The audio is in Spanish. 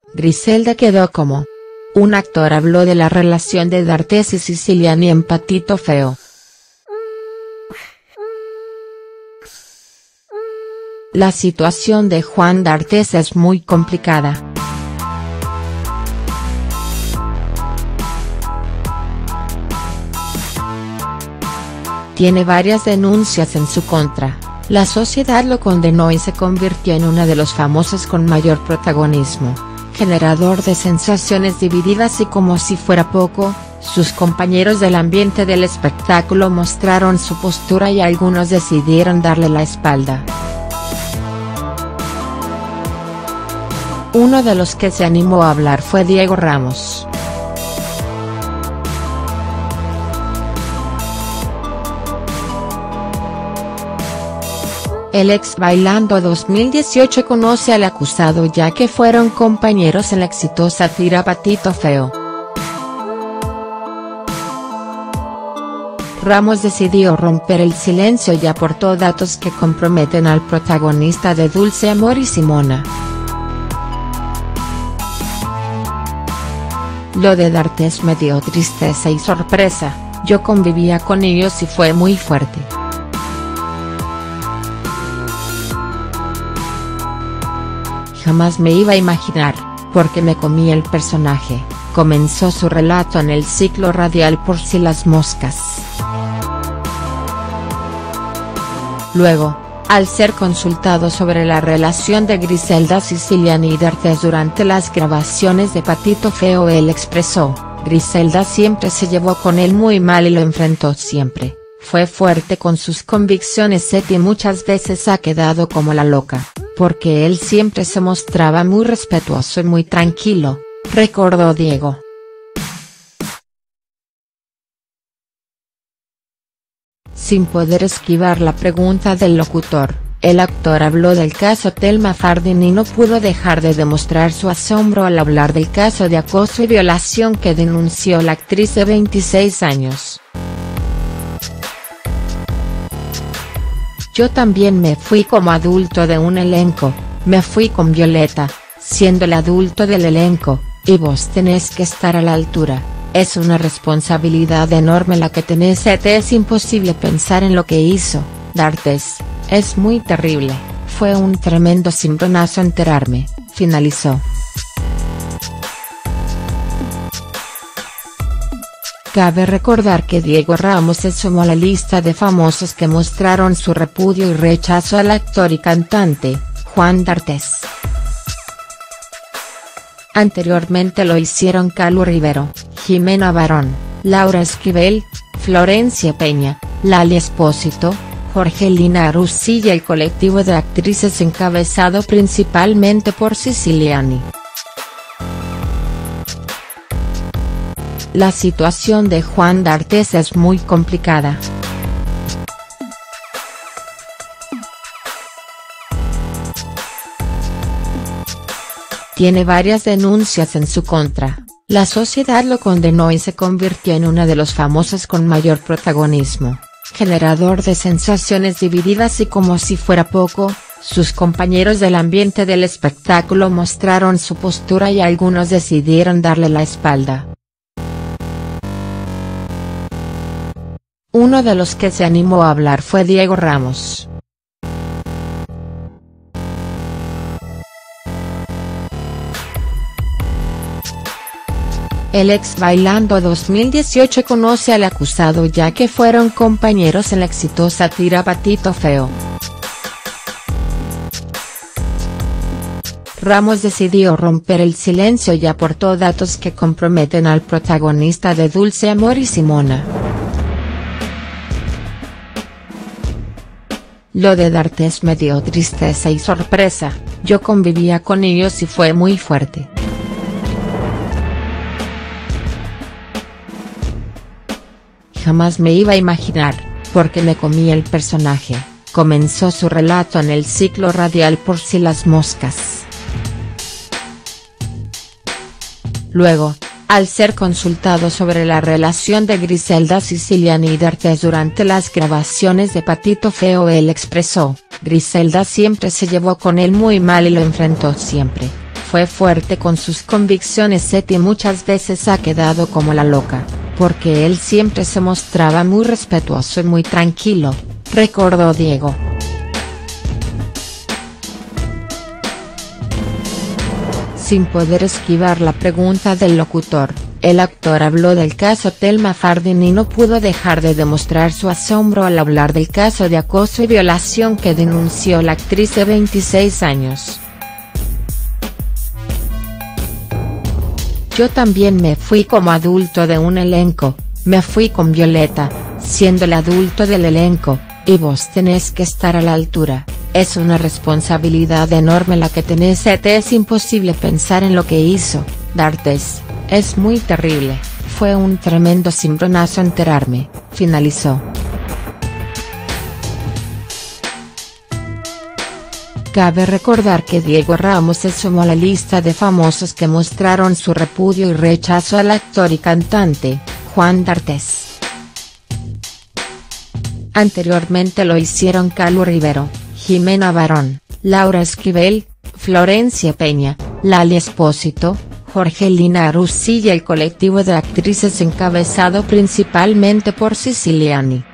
Griselda quedó como. Un actor habló de la relación de D'Artés y Siciliani en Patito Feo. La situación de Juan D'Artés es muy complicada. Tiene varias denuncias en su contra, la sociedad lo condenó y se convirtió en uno de los famosos con mayor protagonismo, generador de sensaciones divididas y como si fuera poco, sus compañeros del ambiente del espectáculo mostraron su postura y algunos decidieron darle la espalda. Uno de los que se animó a hablar fue Diego Ramos. El ex Bailando 2018 conoce al acusado ya que fueron compañeros en la exitosa tira Patito Feo. Ramos decidió romper el silencio y aportó datos que comprometen al protagonista de Dulce Amor y Simona. Lo de D'Artés me dio tristeza y sorpresa, yo convivía con ellos y fue muy fuerte. Jamás me iba a imaginar, porque me comí el personaje, comenzó su relato en el ciclo radial Por si las moscas. Luego, al ser consultado sobre la relación de Griselda Siciliani y D'Artés durante las grabaciones de Patito Feo, él expresó: Griselda siempre se llevó con él muy mal y lo enfrentó siempre, fue fuerte con sus convicciones y muchas veces ha quedado como la loca, porque él siempre se mostraba muy respetuoso y muy tranquilo, recordó Diego. Sin poder esquivar la pregunta del locutor, el actor habló del caso Thelma Fardín y no pudo dejar de demostrar su asombro al hablar del caso de acoso y violación que denunció la actriz de 26 años. Yo también me fui como adulto de un elenco, me fui con Violeta, siendo el adulto del elenco, y vos tenés que estar a la altura. Es una responsabilidad enorme la que tenés es imposible pensar en lo que hizo, D'Artés, es muy terrible, fue un tremendo cimbronazo enterarme, finalizó. Cabe recordar que Diego Ramos se sumó a la lista de famosos que mostraron su repudio y rechazo al actor y cantante, Juan D'Artés. Anteriormente lo hicieron Calu Rivero, Jimena Barón, Laura Esquivel, Florencia Peña, Lali Espósito, Jorgelina Aruzzi y el colectivo de actrices encabezado principalmente por Siciliani. La situación de Juan D'Artés es muy complicada. Tiene varias denuncias en su contra, la sociedad lo condenó y se convirtió en uno de los famosos con mayor protagonismo, generador de sensaciones divididas y como si fuera poco, sus compañeros del ambiente del espectáculo mostraron su postura y algunos decidieron darle la espalda. Uno de los que se animó a hablar fue Diego Ramos. El ex Bailando 2018 conoce al acusado ya que fueron compañeros en la exitosa tira Patito Feo. Ramos decidió romper el silencio y aportó datos que comprometen al protagonista de Dulce Amor y Simona. Lo de D'Artés me dio tristeza y sorpresa, yo convivía con ellos y fue muy fuerte. Jamás me iba a imaginar, porque me comí el personaje, comenzó su relato en el ciclo radial Por si las moscas. Luego, al ser consultado sobre la relación de Griselda Siciliani y D'Artés durante las grabaciones de Patito Feo, él expresó: Griselda siempre se llevó con él muy mal y lo enfrentó siempre, fue fuerte con sus convicciones y muchas veces ha quedado como la loca, porque él siempre se mostraba muy respetuoso y muy tranquilo, recordó Diego. Sin poder esquivar la pregunta del locutor, el actor habló del caso Thelma Fardín y no pudo dejar de demostrar su asombro al hablar del caso de acoso y violación que denunció la actriz de 26 años. Yo también me fui como adulto de un elenco, me fui con Violeta, siendo el adulto del elenco, y vos tenés que estar a la altura, es una responsabilidad enorme la que tenés es imposible pensar en lo que hizo, D'Artes, es muy terrible, fue un tremendo cimbronazo enterarme, finalizó. Cabe recordar que Diego Ramos se sumó a la lista de famosos que mostraron su repudio y rechazo al actor y cantante, Juan D'Artes. Anteriormente lo hicieron Calu Rivero, Jimena Barón, Laura Esquivel, Florencia Peña, Lali Espósito, Jorgelina Arús y el colectivo de actrices encabezado principalmente por Siciliani.